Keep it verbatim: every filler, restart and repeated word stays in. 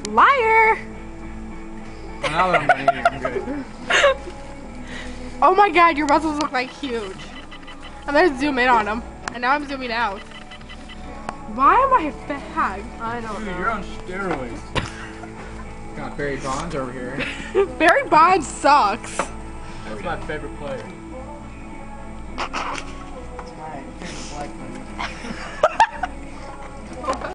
Liar! Now that I'm done eating, I'm good. Oh my god, your muscles look like huge. I'm gonna zoom in on them. And now I'm zooming out. Why am I a fag? I don't Dude, know. you're on steroids. Got Barry Bonds over here. Barry Bonds sucks. That's my favorite player. That's my favorite black player.